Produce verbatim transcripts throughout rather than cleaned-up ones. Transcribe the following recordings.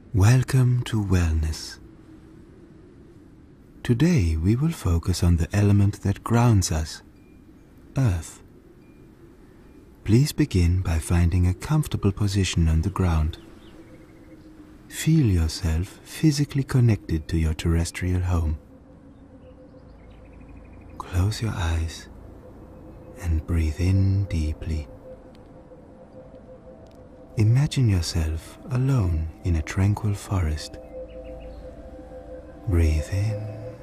Welcome to Wellness. Today we will focus on the element that grounds us, Earth. Please begin by finding a comfortable position on the ground. Feel yourself physically connected to your terrestrial home. Close your eyes and breathe in deeply. Imagine yourself alone in a tranquil forest. Breathe in.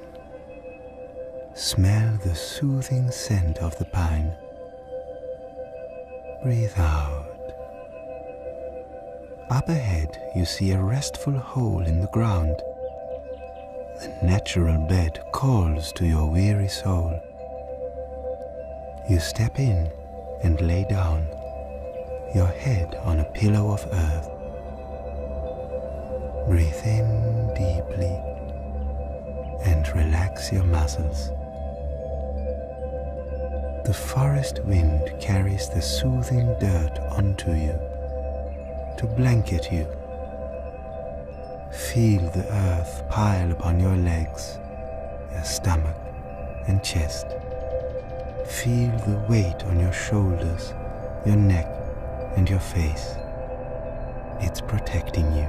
Smell the soothing scent of the pine. Breathe out. Up ahead you see a restful hole in the ground. The natural bed calls to your weary soul. You step in and lay down, your head on a pillow of earth. Breathe in deeply and relax your muscles. The forest wind carries the soothing dirt onto you, to blanket you. Feel the earth pile upon your legs, your stomach and chest. Feel the weight on your shoulders, your neck and your face. It's protecting you.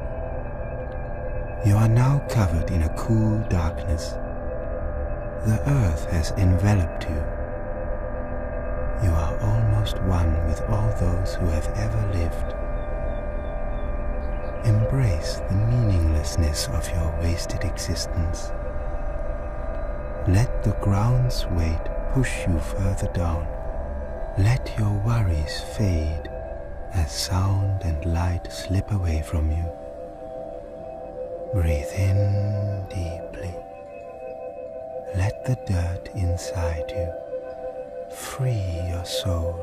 You are now covered in a cool darkness. The earth has enveloped you. You are almost one with all those who have ever lived. Embrace the meaninglessness of your wasted existence. Let the ground's weight push you further down. Let your worries fade as sound and light slip away from you. Breathe in deeply. Let the dirt inside you free your soul.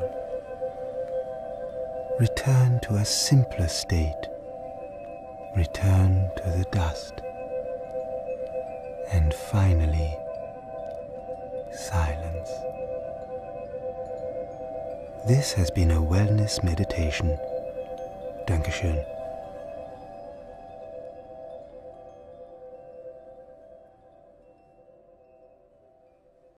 Return to a simpler state. Return to the dust. And finally, silence. This has been a wellness meditation. Dankeschön.